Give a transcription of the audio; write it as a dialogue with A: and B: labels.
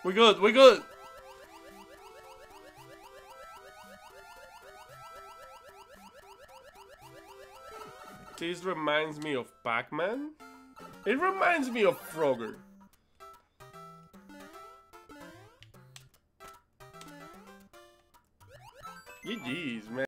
A: We good, we good. This reminds me of Pac-Man. It reminds me of Frogger. GG's, man.